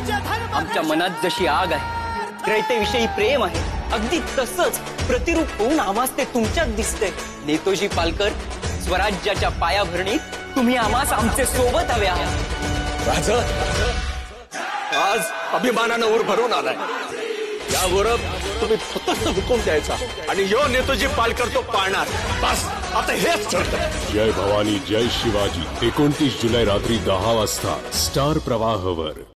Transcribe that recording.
आमच्या मनात जशी आग आहे, त्रयतेविषयी प्रेम आहे, अगदी तसंच प्रतिरूप होऊन आम्हास ते तुमच्यात दिसते। नेतोजी पालकर, स्वराज्याच्या पायाभरणीत तुम्ही आम्हास आमचे सोबत हव्या। राजा, आज अभिमानानं ऊर भरून आलाय। यावर तुम्ही फक्त हुकूम द्यायचा आणि यो नेतोजी पालकर तो पाळणार। बस आता हेच ठरतं। जय भवानी जय शिवाजी 29 जुलै रात्री 10 वाजता स्टार प्रवाहवर।